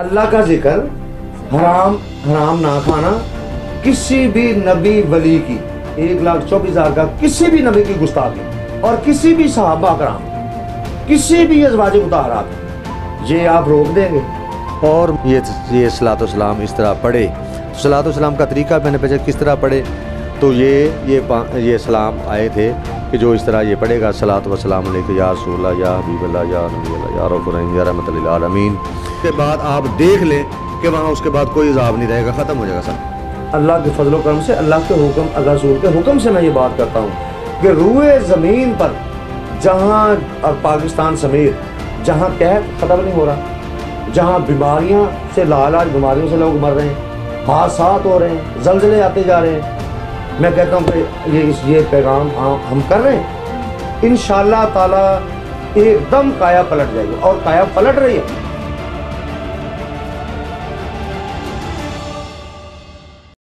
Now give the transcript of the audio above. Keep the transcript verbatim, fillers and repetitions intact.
اللہ کا ذکر، حرام حرام نہ کھانا، کسی بھی نبی ولی کی ایک لاکھ چوبیس ہزار کا کسی بھی نبی کی گستاخی اور کسی بھی صحابہ کرام کسی بھی ازواج مطہرات، یہ آپ روک دیں گے؟ اور یہ یہ صلاۃ والسلام اس طرح پڑھے، صلاۃ والسلام کا طریقہ میں نے پوچھا کس طرح پڑھے، تو یہ یہ یہ سلام آئے تھے کہ جو اس طرح یہ پڑھے گا صلاۃ والسلام علیک یا رسول اللہ یا حبیب اللہ یا نبی اللہ یا رؤوف الرحیم یا رحمۃ للعالمین، اس کے بعد آپ دیکھ لیں کہ وہاں اس کے بعد کوئی عذاب نہیں رہے گا، ختم ہو جائے گا سب۔ اللہ کے فضل و کرم سے، اللہ کے حکم، اللہ رسول کے حکم سے میں یہ بات کرتا ہوں کہ روئے زمین پر جہاں پاکستان سمیت جہاں قحط ختم نہیں ہو رہا، جہاں بیماریاں سے لاعلاج بیماریوں سے لوگ مر رہے ہیں، حادثات ہو رہے ہیں، زلزلے آتے جا رہے ہیں، میں کہتا ہوں کہ یہ یہ پیغام ہم کر رہے ہیں، انشاءاللہ تعالیٰ ایک دم کایا پلٹ جائے گی اور کایا پلٹ رہی ہے۔